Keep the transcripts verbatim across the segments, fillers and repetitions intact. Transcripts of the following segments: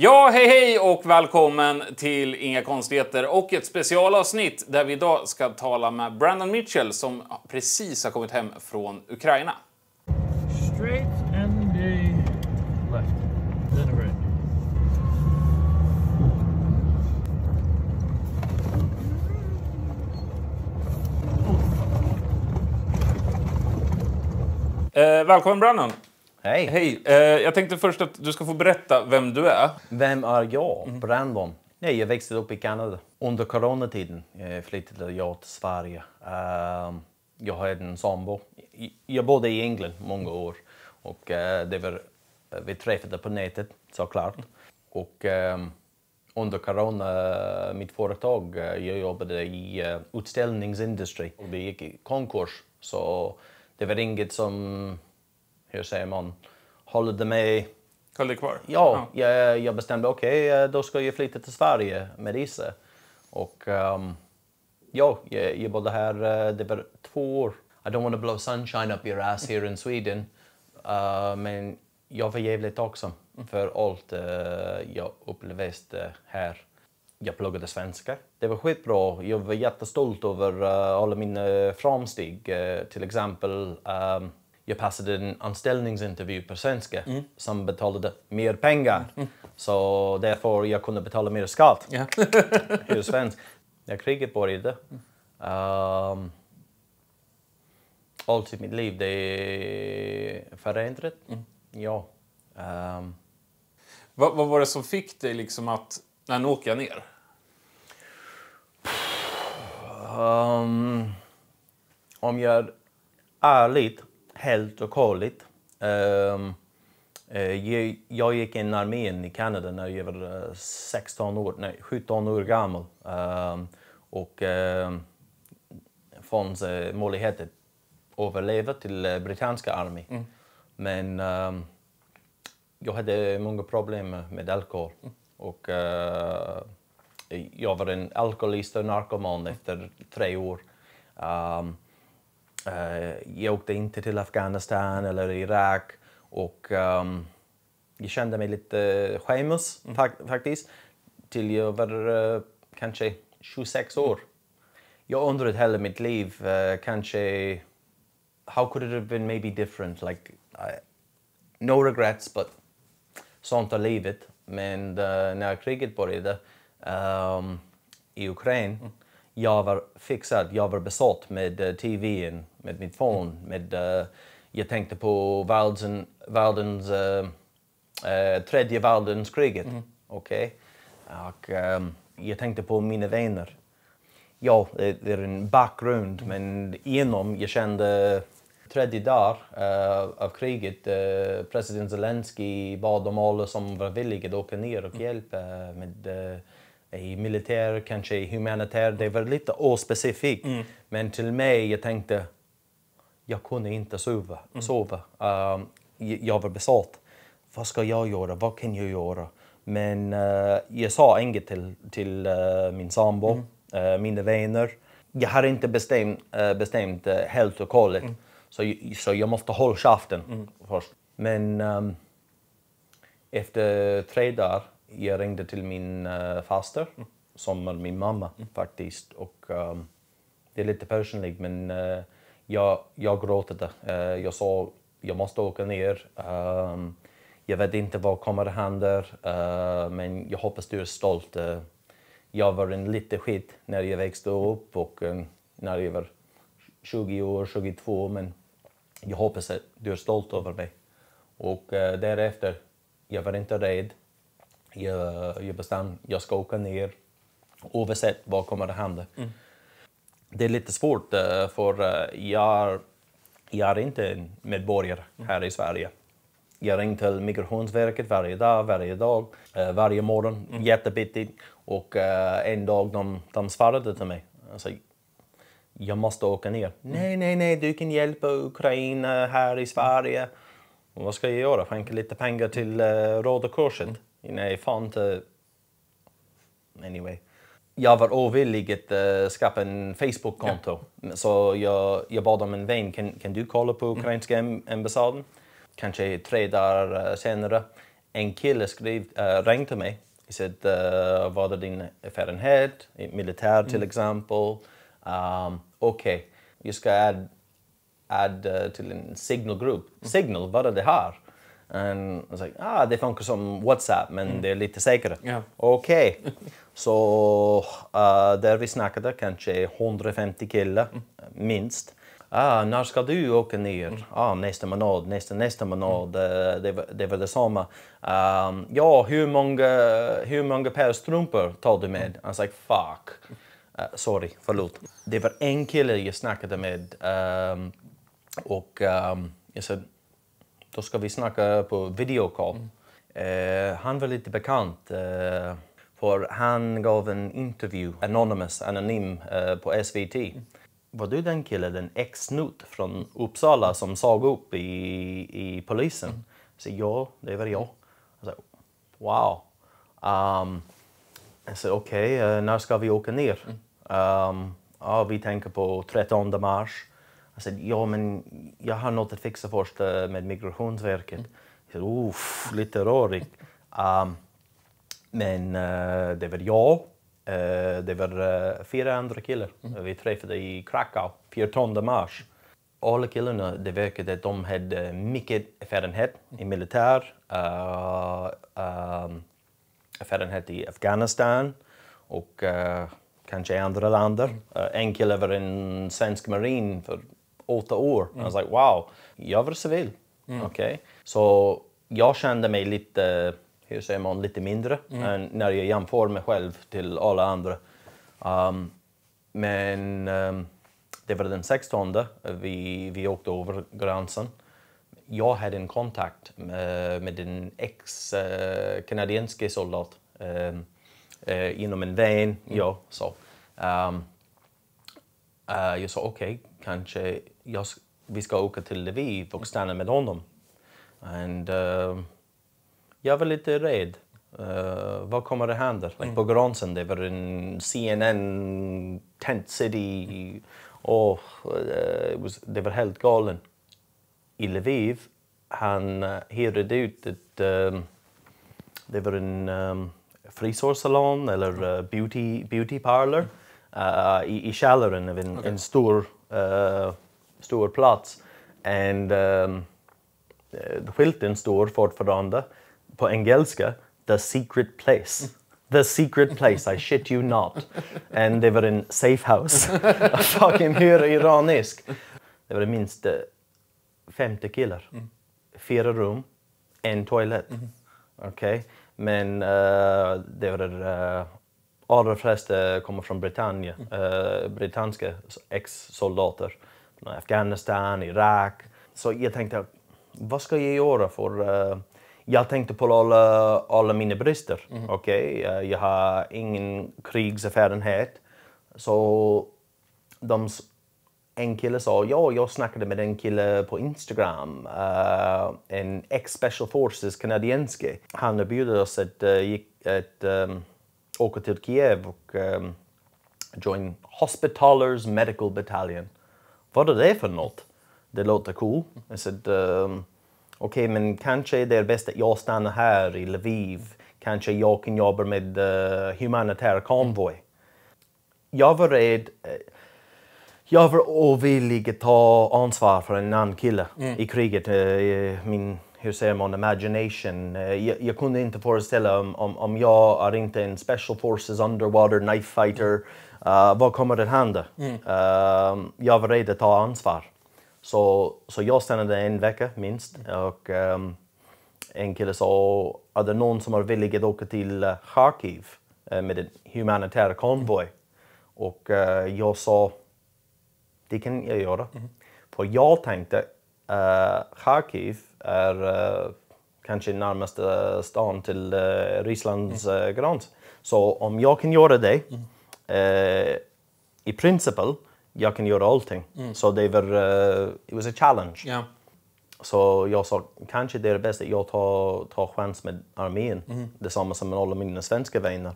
Ja, hej hej och välkommen till Inga konstigheter och ett specialavsnitt där vi idag ska tala med Brandon Mitchell som precis har kommit hem från Ukraina. Straight and a left, then a right. Eh, välkommen Brandon. Hej. Hej. Eh, jag tänkte först att du ska få berätta vem du är. Vem är jag? Mm. Brandon. Nej, jag växte upp i Kanada. Under coronatiden jag flyttade jag till Sverige. Uh, jag hade en sambo. Jag bodde i England många år. Och uh, det var, vi träffade på nätet såklart. Och um, under corona, mitt företag, jag jobbade i uh, utställningsindustri. Och det gick i konkurs. Så det var inget som, hur säger man, håller det med. Höll det kvar? Ja, ja. Jag, jag bestämde okej, okay, då ska jag flytta till Sverige med Isa. Och um, ja, jag, jag bodde här, det var två år. I don't want to blow sunshine up your ass here in Sweden. Uh, men jag var jävligt tacksam för allt uh, jag upplevde här. Jag pluggade svenska. Det var skitbra. Jag var jättestolt över uh, alla mina framsteg. Uh, till exempel, um, jag passade en anställningsintervju på svenska mm. som betalade mer pengar. Mm. Så därför jag kunde betala mer skatt. Yeah. Hur svensk. När kriget började. Um, allt i mitt liv det är förändrat. Mm. Ja. Um, vad, vad var det som fick dig liksom att, när nu åker jag ner? Um, om jag är ärligt, helt och hållet. Um, jag, jag gick in i armén i Kanada när jag var sexton år, nej, sjutton år gammal. Um, och um, fanns uh, möjlighet att överleva till uh, brittiska armén. Mm. Men um, jag hade många problem med alkohol. Mm. Och uh, jag var en alkoholist och narkoman efter tre år. Um, uh, jag åkte inte till Afghanistan eller Irak och um, jag kände mig lite skämmes mm. fak faktiskt. Till jag var uh, kanske tjugosex år. Jag undrade hela mitt liv, uh, kanske, how could it have been maybe different? Like, uh, no regrets, but sånt är livet. Men uh, när kriget började um, i Ukraina, mm. jag var fixad, jag var besatt med uh, T V:n, med mitt phone, med, uh, jag tänkte på världens, världens uh, uh, tredje världens kriget, mm. okej? Okay? Och um, jag tänkte på mina vänner. Ja, det är en bakgrund, mm. men inom jag kände tredje dag uh, av kriget, uh, president Zelensky bad om alla som var villiga att åka ner och hjälpa med uh, i militär, kanske humanitär. Det var lite ospecifikt. Mm. Men till mig, jag tänkte, jag kunde inte sova. Mm. sova. Uh, jag var besatt. Vad ska jag göra? Vad kan jag göra? Men uh, jag sa inget till, till uh, min sambo, mm. uh, mina vänner. Jag har inte bestämt, uh, bestämt uh, helt och hållet. Mm. Så, så jag måste hålla käften mm. först. Men um, efter tre dagar jag ringde till min uh, faster, mm. som är min mamma mm. faktiskt. Och um, det är lite personligt, men uh, jag, jag gråtade. Uh, jag sa, jag måste åka ner. Um, jag vet inte vad kommer att hända, uh, men jag hoppas du är stolt. Uh, jag var en lite skit när jag växte upp och uh, när jag var tjugo år, tjugotvå, men jag hoppas att du är stolt över mig. Och uh, därefter, jag var inte rädd. Jag, jag bestämde, jag ska åka ner. Oavsett vad kommer att hända. Mm. Det är lite svårt uh, för uh, jag, jag är inte en medborgare mm. här i Sverige. Jag ringer till Migrationsverket varje dag, varje dag, uh, varje morgon, mm. jättebitigt. Och uh, en dag de, de svarade till mig. Alltså, jag måste åka ner. Mm. Nej, nej, nej, du kan hjälpa Ukraina här i Sverige. Och vad ska jag göra? Skänka lite pengar till uh, Röda Korset? Mm. Nej, fan inte. Anyway. Jag var ovillig att uh, skapa en Facebook-konto. Ja. Så jag, jag bad om en vän. Kan, kan du kolla på ukrainska mm. ambassaden? Kanske tre dagar uh, senare. en kille skrev, uh, ringde mig. Han sa, uh, vad är din erfarenhet? Militär till mm. exempel. Um, Okej, okay. jag ska add, add uh, till en signalgrupp. Mm. Signal, vad är det här? And I was like, ah, det funkar som WhatsApp, men mm. det är lite säkrare. Yeah. Okej. Okay. Så uh, där vi snackade kanske hundrafemtio killar, mm. minst. Ah, när ska du åka ner? Mm. Ah, nästa månad, nästa, nästa månad. Mm. Uh, det, var, det var detsamma. Um, ja, hur många, hur många par strumpor tar du med? Mm. I was like, fuck. Uh, sorry, förlåt. Det var en kille jag snackade med. Um, och um, jag sa, då ska vi snacka på videocall. Mm. Uh, han var lite bekant. Uh, för han gav en intervju, anonymous, anonym, uh, på S V T. Mm. Var du den killen, den ex-snut från Uppsala som såg upp i, i polisen? Mm. Så ja, det var jag. Jag sa, wow. Um, jag sa, okej, okay, uh, när ska vi åka ner? Mm. Um, ja, vi tänker på trettonde mars. Jag sa, ja men jag har något att fixa först med Migrationsverket. Mm. Jag sa, uff, lite rörigt. Um, men uh, det var jag. Uh, det var uh, fyra andra killar. Mm. Vi träffade i Krakow, fjortonde mars. Alla killarna, det verkade att de hade mycket erfarenhet i militär. Uh, um, erfarenhet i Afghanistan och uh, kanske andra länder. Uh, en kille var en svensk marin för åtta år. Mm. I was like, wow, jag var civil. Mm. Okay. Så jag kände mig lite, hur säger man, lite mindre mm. än när jag jämför mig själv till alla andra. Um, men um, det var den sextonde, vi, vi åkte över gränsen. Jag hade en kontakt med, med en ex-kanadensisk uh, soldat uh, uh, inom en vän. Mm. Ja, så. Um, uh, jag sa okej, okay, kanske jag, vi ska åka till Lviv och stanna med honom. And, uh, jag var lite rädd. Uh, vad kommer det hända? Like, mm. På gränsen, det var en C N N tent city. Oh, uh, was, det var helt galen. I Lviv, han uh, hyrde ut ett, um, det var en um, frisörsalon eller uh, beauty, beauty parlor uh, i, i källaren av en, okay. en stor, uh, stor plats. And um, skylten står fortfarande på engelska, the secret place. The secret place, I shit you not. And det var en safe house. Fucking hur ironisk. Det var minst femtio killar. Mm. Fyra rum, en toalett. Mm. Okej. Okay. Men uh, det var uh, allra flesta kommer från Britannien. Uh, brittiska ex-soldater. Från Afghanistan, Irak. Så jag tänkte, vad ska jag göra? För uh, jag tänkte på alla, alla mina brister. Mm. Okay? Uh, jag har ingen krigserfarenhet. Så de, en kille sa, ja, jag snackade med en kille på Instagram. Uh, en ex-special forces kanadensisk. Han erbjöd oss att, uh, gick, att um, åka till Kiev och um, join Hospitalers Medical Battalion. Vad är det för något? Det låter cool. Jag sa, um, okej, okay, men kanske det är bäst att jag stannar här i Lviv. Kanske jag kan jobba med uh, humanitär konvoj. Jag var rädd. Uh, jag var ovillig att ta ansvar för en annan kille mm. i kriget. Uh, min, hur säger man, imagination. Uh, jag, jag kunde inte föreställa om, om, om jag är inte en special forces underwater knife fighter. Uh, vad kommer det hända? Mm. Uh, jag var rädd att ta ansvar. Så, så jag stannade en vecka minst och um, en kille sa, är det någon som är villig att åka till uh, Kharkiv uh, med en humanitär konvoj? Mm. Och uh, jag sa, det kan jag göra. Mm. För jag tänkte, uh, Kharkiv är uh, kanske närmaste stan till uh, Rysslands mm. uh, gräns. Så om jag kan göra det, mm. uh, i princip, jag kan göra allting. Mm. Så det var, uh, it was a challenge. Yeah. Så jag sa, kanske det är bäst att jag tar, tar chans med armén. Mm. Detsamma som med alla mina svenska vänner.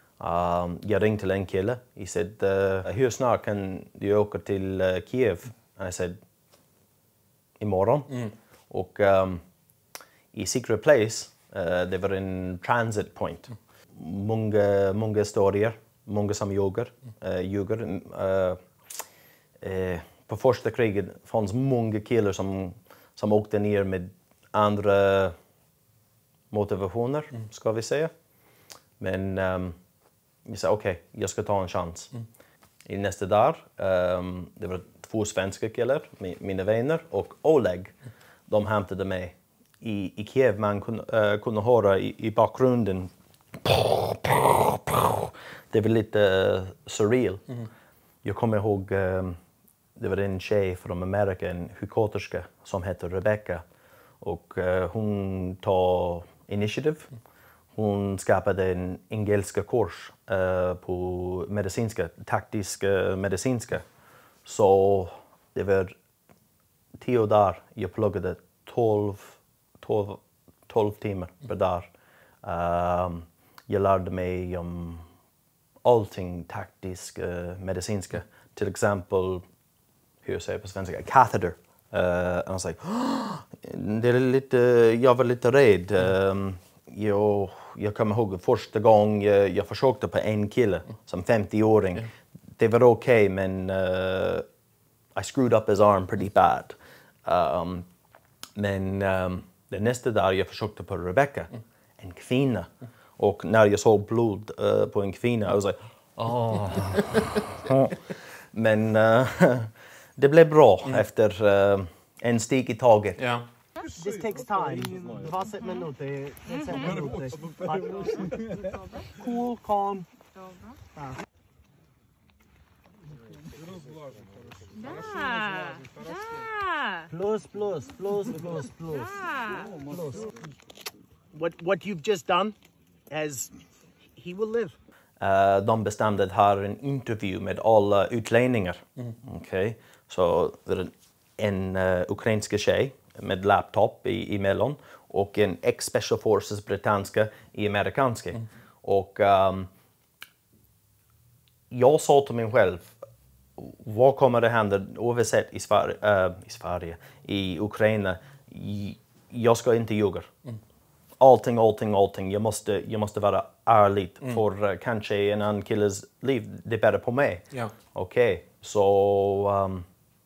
Um, jag ringde till en kille. Han sa, uh, hur snart kan du åka till uh, Kiev? Jag sa, imorgon. Mm. Och um, i secret place, Uh, det var en transit point. Många, många historier, många som ljuger. Uh, ljuger. Uh, uh, på första kriget fanns många killar som, som åkte ner med andra motivationer, mm. ska vi säga. Men um, vi sa okej, okay, jag ska ta en chans. Mm. I nästa dag, um, det var två svenska killar, mina vänner, och Oleg. Mm. De hämtade mig i, i Kiev. Man kunde, uh, kunde höra i, i bakgrunden. Det var lite uh, surreal. Mm. Jag kommer ihåg, um, det var en tjej från Amerika, en sjuksköterska som heter Rebecca. Och uh, hon tar initiativ. Mm. Hon skapade en engelska kurs uh, på medicinska, taktiska medicinska. Så det var tio dagar jag pluggade tolv, tolv, tolv timmar per dag. Um, jag lärde mig om allting taktiskt, uh, medicinska. Till exempel, hur säger jag på svenska, catheter. Uh, I was like, det är lite, jag var lite rädd. Um, jag, jag kommer ihåg första gången jag, jag försökte på en kille som femtio-åring. Yeah. Det var okej, okay, men uh, I screwed up his arm pretty bad. Um, men um, den nästa dag jag försökte på Rebecca, mm. en kvinna. Mm. Och när jag såg blod uh, på en kvinna, I was like, oh. Men uh, det blev bra mm. efter uh, en steg i taget. Yeah. This takes time. tjugosex minuter. minuter. Cool, calm. Да, да. Plus, plus, plus, plus, plus. plus. What, what you've just done, as he will live. Uh, de bestämde att ha en intervju med alla utlänningar. Mm. Okay. Så det är en uh, ukrainsk tjej med laptop i, emellan och en ex-special forces brittiska i amerikanska. Mm. Och um, jag sa till mig själv, vad kommer det hända oavsett i Sverige, uh, i, Sverige, i Ukraina? Jag ska inte ljuga. Mm. Allting, allting, allting. Jag måste, jag måste vara ärlig. Mm. För uh, kanske en annan killes liv, det är bättre på mig. Ja. Okej, okay. Så um,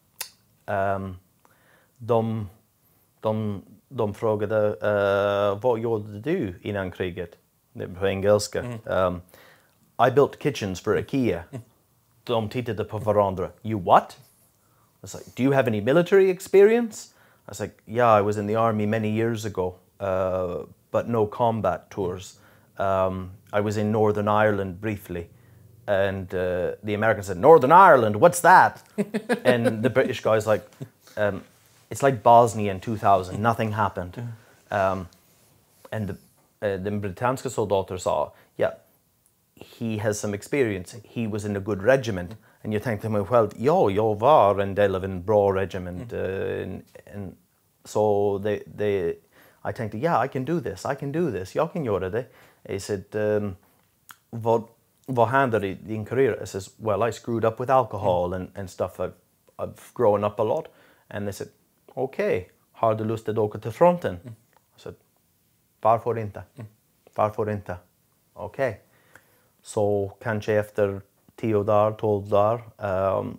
um, de, de, de frågade, uh, vad gjorde du innan kriget? Det var på engelska. Mm. Um, I built kitchens for IKEA. Mm. De tittade på varandra. You what? I was like, do you have any military experience? I was like, yeah, I was in the army many years ago, uh, but no combat tours. Um, I was in Northern Ireland briefly. And uh, the Americans said, Northern Ireland, what's that? And the British guy's like, um, it's like Bosnia in two thousand, nothing happened. Um, and the, uh, the brittiska soldater sa, yeah, he has some experience. He was in a good regiment. Mm. And jag tänkte mig själv, ja, jag var en del av en bra regiment. Mm. Uh, and, and so they, they, I tänkte, yeah, I can do this, I can do this, jag kan göra det. I said, um, vad, vad hände i din karriär? I says, well, I screwed up with alcohol mm. and, and stuff. I've, I've grown up a lot. And they said, okay, har du lust att åka till fronten? Mm. I said, varför inte? Mm. Varför inte? Okej. Okay. Så kanske efter tio dagar, tolv dagar, um,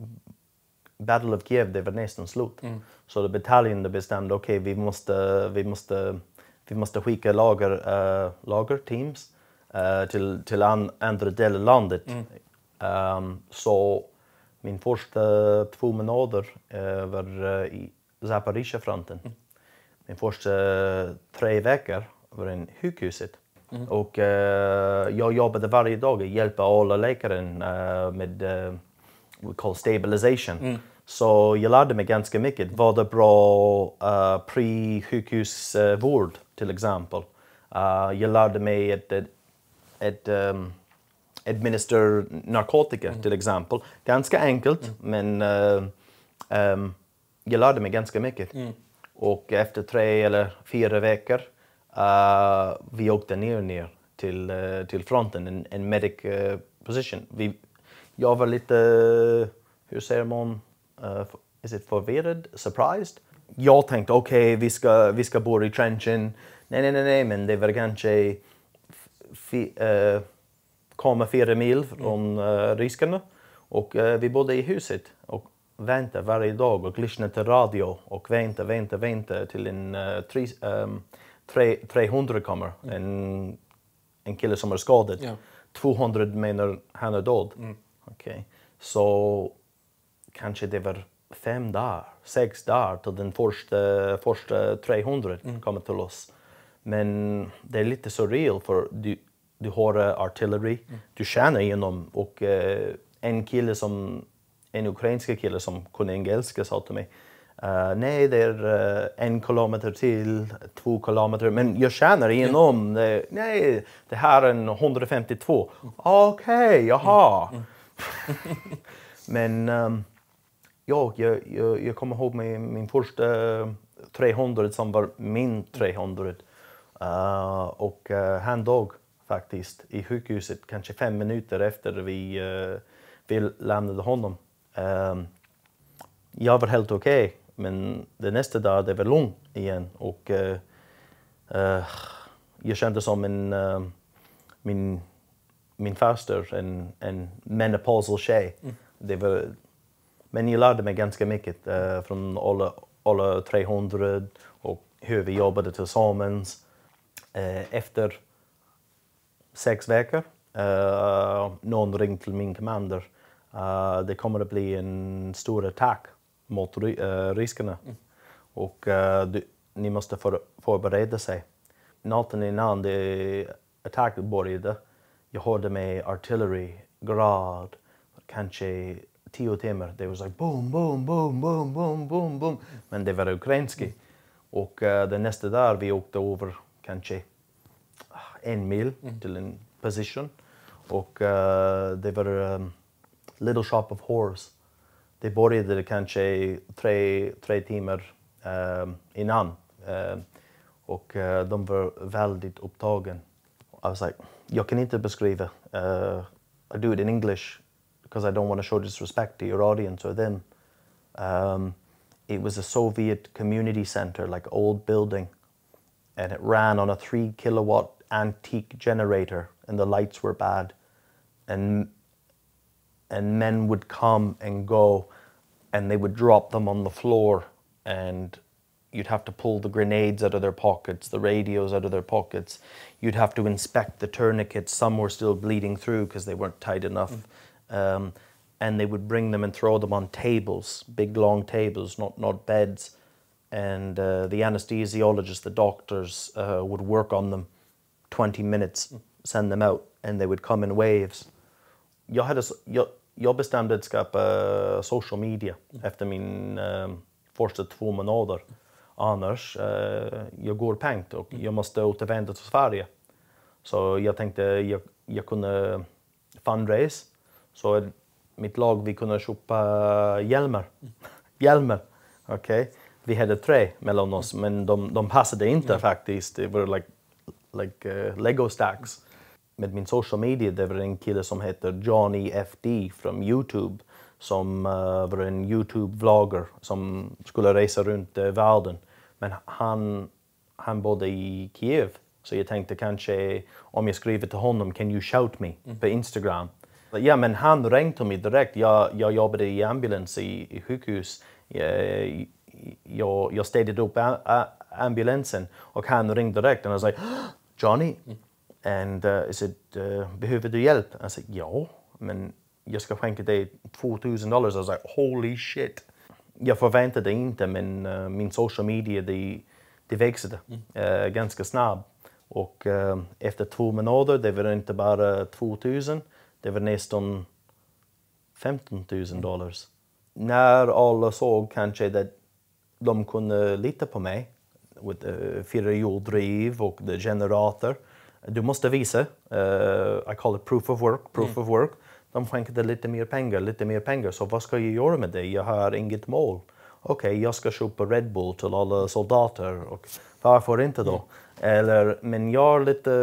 Battle of Kiev, det var nästan slut. Mm. Så bataljonen bestämde, okej, okay, vi måste, vi måste, vi måste skicka lager, uh, lagerteams uh, till, till an, andra delar av landet. Mm. Um, så min första två månader uh, var uh, i Zaporizjzja-fronten. Mm. Min första uh, tre veckor var i sjukhuset. Mm. Och uh, jag jobbade varje dag och hjälpte alla läkare uh, med uh, we call stabilization. Mm. Så jag lärde mig ganska mycket. Vad är bra uh, pre-sjukhusvård uh, till exempel. Uh, jag lärde mig att, att, att um, administrera narkotika mm. till exempel. Ganska enkelt, mm. men uh, um, jag lärde mig ganska mycket. Mm. Och efter tre eller fyra veckor Uh, vi åkte ner, ner till, uh, till fronten, en, en medic uh, position. Vi, jag var lite, uh, hur säger man, uh, is it förvirrad, surprised? jag tänkte okej, okay, vi, ska, vi ska bo i trenchen. Nej, nej, nej, nej, men det var kanske fi, uh, komma fyra mil från uh, riskerna. Och uh, vi bodde i huset och väntade varje dag och lyssnade till radio och väntade, väntade, väntade till en uh, tre, um, tre, trehundra kommer. Mm. En, en kille som är skadad. Ja. tvåhundra menar han är död. Mm. Okay. Så kanske det var fem dagar, sex dagar till den första, första trehundra mm. kommer till oss. Men det är lite surreal för du, du har artilleri, mm. du känner igenom och uh, en kille som, en ukrainsk kille som kunde engelska sa till mig uh, nej det är uh, en kilometer till, två kilometer, men jag känner igenom, mm. uh, nej det här är en hundrafemtiotvå, mm. okej, okay, jaha. Mm. Mm. Men um, ja, jag, jag, jag kommer ihåg min, min första trehundra som var min trehundra. Uh, och uh, han dog faktiskt i sjukhuset kanske fem minuter efter vi, uh, vi lämnade honom. Uh, jag var helt okej, okay, men det nästa dag det var lugnt igen. Och uh, uh, jag kände som en, uh, min, min faster, en, en menopausal tjej. Mm. Det var, men jag lärde mig ganska mycket uh, från alla, alla trehundra och hur vi jobbade tillsammans. Uh, efter sex veckor, uh, någon ringde till min commander. Uh, det kommer att bli en stor attack mot uh, riskerna. Mm. Och uh, du, ni måste för, förbereda sig. Natten innan det attacken började, jag hörde med artilleri, grad, kanske tio timmar. Det var så like boom, boom, boom, boom, boom, boom, boom. Men det var ukrainski. Mm. Och uh, den nästa dag vi åkte över kanske en mil mm. till en position. Och uh, det var um, Little Shop of Horrors. Det började kanske tre, tre timmar um, innan. Uh, och uh, de var väldigt upptagen. I was like, jag kan inte beskriva. Uh, I do it in English because I don't want to show disrespect to your audience or them. Um, it was a Soviet community center, like old building. And it ran on a three kilowatt antique generator and the lights were bad. And, and men would come and go and they would drop them on the floor and you'd have to pull the grenades out of their pockets, the radios out of their pockets. You'd have to inspect the tourniquets. Some were still bleeding through because they weren't tight enough. Mm. Um, and they would bring them and throw them on tables, big long tables, not, not beds. And uh, the anesthesiologists, the doctors uh, would work on them twenty minutes, send them out, and they would come in waves. Jag, hade, jag, jag bestämde att skapa social media mm. efter min um, första två månader. Annars, uh, jag går pengt och jag måste återvända till Sverige. Så jag tänkte jag, jag kunde fundraise. Så mitt lag, vi kunde köpa hjälmar. Mm. hjälmar, okej. Okay. Vi hade tre mellan oss, men de, de passade inte mm. faktiskt. Det var like, like uh, Lego stacks. Med min social media, det var en kille som heter Johnny F D från YouTube. Som uh, var en YouTube-vlogger som skulle resa runt uh, världen. Men han, han bodde i Kiev. Så jag tänkte kanske om jag skriver till honom, can you shout me mm. på Instagram? Ja, men han ringde mig direkt. Jag, jag jobbade i ambulans i, i sjukhus. Jag, jag, jag städade upp a, a, ambulansen och han ringde direkt och jag sa Johnny, mm. and uh, I said, uh, behöver du hjälp? Jag sa ja, men jag ska skänka dig tvåtusen dollar. Jag sa holy shit. Jag förväntade inte, men uh, min social media det, det växte mm. uh, ganska snabbt. Och uh, efter två månader, det var inte bara tvåtusen, det var nästan femton tusen dollar. När alla såg kanske att de kunde lita på mig med uh, fyrahjulsdriv och the generator. Du måste visa, uh, I call it proof of work, proof mm. of work. De skänkte lite mer pengar, lite mer pengar. Så vad ska jag göra med det? Jag har inget mål. Okej, okay, jag ska köpa Red Bull till alla soldater. Och varför inte då? Mm. Eller, men jag är lite,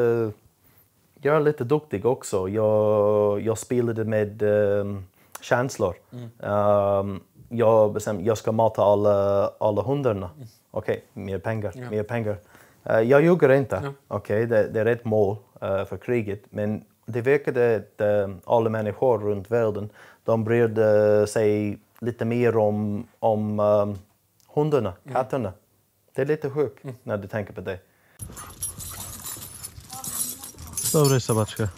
jag är lite duktig också. Jag, jag spelade med um, känslor. Mm. Um, jag bestämde jag ska mata alla, alla hundarna. Okej, okay, mer pengar, ja. mer pengar. Uh, jag ljuger inte. Ja. Okej, okay, det, det är rätt mål uh, för kriget. Men det verkade att uh, alla människor runt världen, de brydde sig lite mer om, om um, hundarna, katterna. Mm. Det är lite sjukt mm. när du tänker på det. Dobry, sobaczka.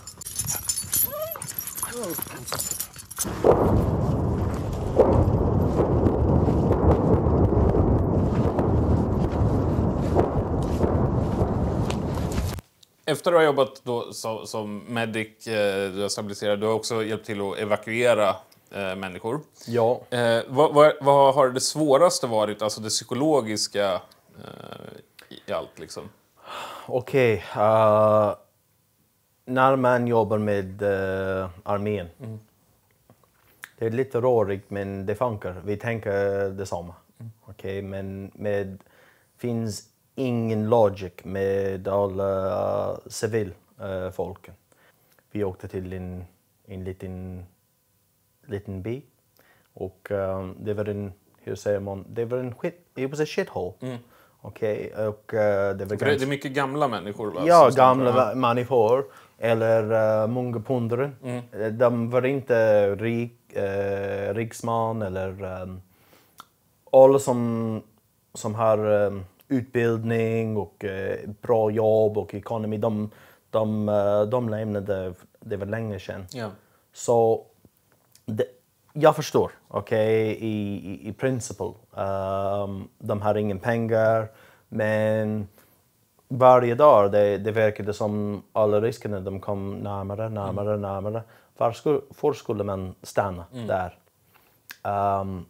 Efter att ha jobbat då som, som medic, eh, du har stabiliserat, du har också hjälpt till att evakuera eh, människor. Ja. Eh, vad, vad, vad har det svåraste varit, alltså det psykologiska eh, i allt liksom? Okej, okay, uh, när man jobbar med uh, armén, mm. det är lite rörigt men det funkar, vi tänker detsamma. Mm. Okej, okay, men med finns ingen logic med alla uh, civilfolken. Uh, vi åkte till en, en liten, liten by och um, det var en, hur säger man, det var en skit, it was a shithole. Mm. Okej, okay, och uh, det var ganska... Det är mycket gamla människor, va? Ja, gamla människor eller uh, många pundare. Mm. De var inte rik, uh, riksman eller um, alla som, som har um, utbildning och uh, bra jobb och ekonomi, de, de, uh, de lämnade det var länge sedan. Yeah. Så det, jag förstår, okej, okay, i, i, i princip. Um, de har ingen pengar, men varje dag det, det verkade som alla riskerna de kom närmare, närmare, mm. närmare. Varför skulle man stanna mm. där? Um,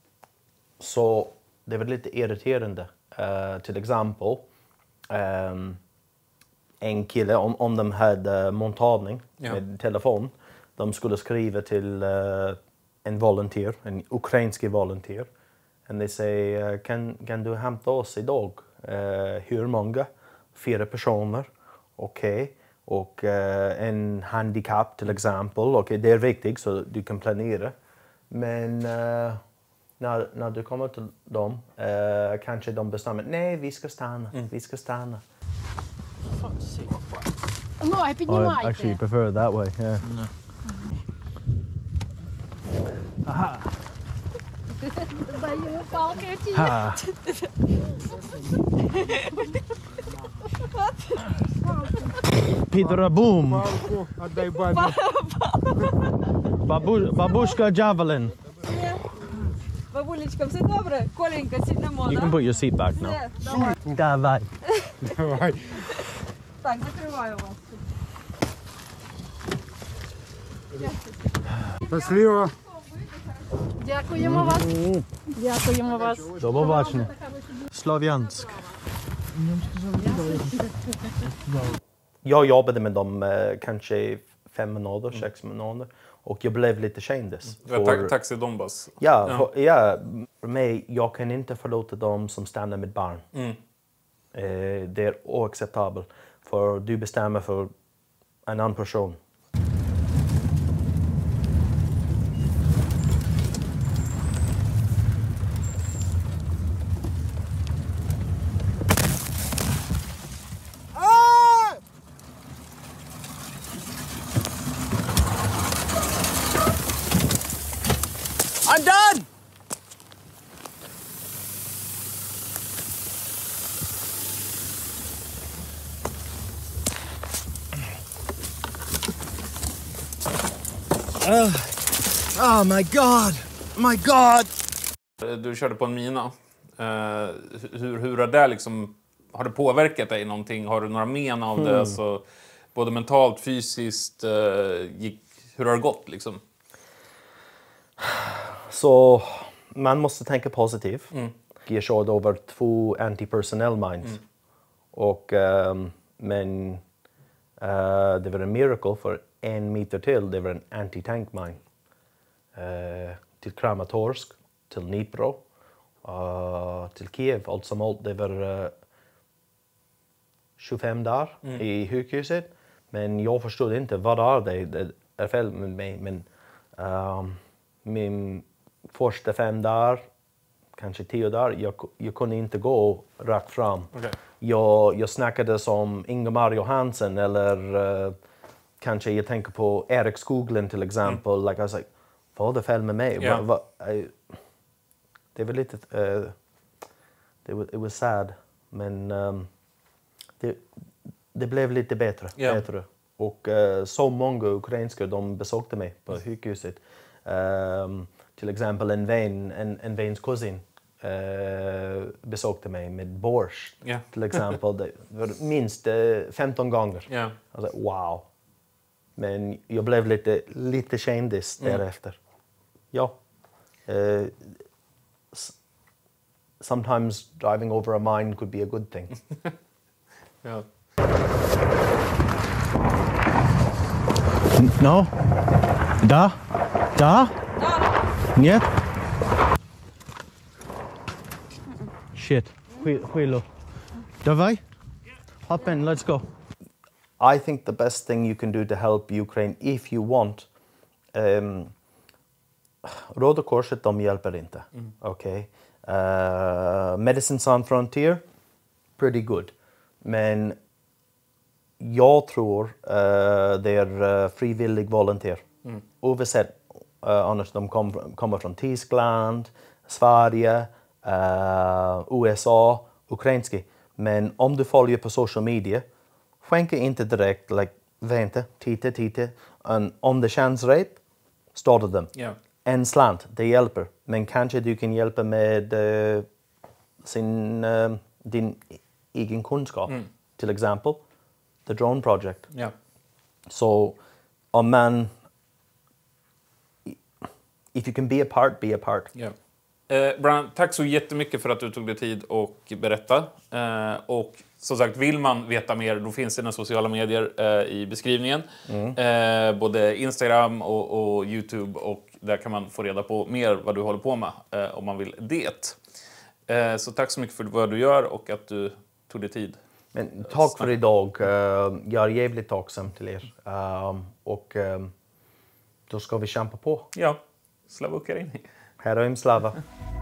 så det var lite irriterande. Uh, till exempel, um, en kille, om, om de hade mottagning ja. med telefon, de skulle skriva till uh, en volontär, en ukrainsk volontär. Och de säger, kan, kan du hämta oss idag? Uh, hur många? Fyra personer. Okej. Okay. Och uh, en handikapp till exempel. Okej, okay, det är viktigt så du kan planera. Men uh, när, när du kommer till dem, uh, kanske de bestämmer, nej vi ska stanna, mm. vi ska stanna. No, I actually prefer it that way, yeah. No. Aha. Ha. Peter boom. Babu, babushka javelin. Бабулечка, все добре? Коленька, сідь на мода. You can put your seat back now. Давай. Давай. Так, закриваю вас. Щасливо. Дякуємо вас. Дякуємо вас. До побачення. Sloviansk. Jag jobbade med dem eh, kanske fem månader, mm. sex månader. Och jag blev lite kändis. Mm. För... Taxi Donbass. Ja, ja. För, ja, för mig, jag kan inte förlåta dem som stannar med barn. Mm. Eh, det är oacceptabelt. För du bestämmer för en annan person. I'm done! Uh, oh my god! My god! Du körde på en mina. Uh, hur, hur har det liksom... Har det påverkat dig någonting? Har du några men av det? Mm. Alltså, både mentalt, fysiskt. Uh, gick, hur har det gått liksom? Så man måste tänka positivt. Mm. Jag körde över två anti-personnel mines. Mm. Och, um, men uh, det var en miracle för en meter till. Det var en anti-tank mine. Uh, till Kramatorsk, till Dnipro, uh, till Kiev. Allt som allt, det var uh, tjugofem dagar mm. i sjukhuset. Men jag förstod inte vad är det. Det är fel med mig. Men um, min första fem dagar, kanske tio dagar, jag, jag kunde inte gå rakt fram. Okay. Jag, jag snackade som Ingemar Johansson eller uh, kanske jag tänker på Erik Skoglund till exempel. Mm. Like I was like, vad är det fel med mig? Yeah. Va, va, I, det var lite, uh, det was, it was sad, men um, det, det blev lite bättre. Yeah. bättre. Och uh, så många ukrainska de besökte mig på sjukhuset. Um, till exempel en vän, en, en väns kusin uh, besökte mig med borsch. Yeah. Till exempel. Det var minst uh, femton gånger. Yeah. Jag sa, wow. Men jag blev lite, lite kändis mm. därefter. Ja. Uh, sometimes driving over a mine could be a good thing. Ja. No. Da. Da. Нет. Shit. Skilo. Давай. Hop in, let's go. I think the best thing you can do to help Ukraine if you want. Um, Röda Korset, de hjälper inte. Mm. Okay. Uh, Medicine Sans Frontier, pretty good. Men jag tror uh, det är uh, frivillig volonter. Mm. Oavsett, uh, annars de kom, kommer från Tyskland, Sverige, uh, U S A, ukrainski. Men om du följer på social media, skänka inte direkt, like, vänta, titta, titta. And om det känns rätt, starta dem. Yeah. En slant, det hjälper. Men kanske du kan hjälpa med uh, sin, uh, din egen kunskap. Mm. Till exempel, The Drone Project. Yeah. Så om man... If you can be a part, be a part. Yeah. Eh, Brian, tack så jättemycket för att du tog dig tid och berätta. Eh, och som sagt, vill man veta mer, då finns det några sociala medier eh, i beskrivningen. Mm. Eh, både Instagram och, och YouTube, och där kan man få reda på mer vad du håller på med eh, om man vill det. Eh, så tack så mycket för vad du gör och att du tog dig tid. Men tack för idag. Uh, jag är jävligt tacksam till er. Uh, och uh, då ska vi kämpa på. Ja, Slava Ukraini. Heroim slava.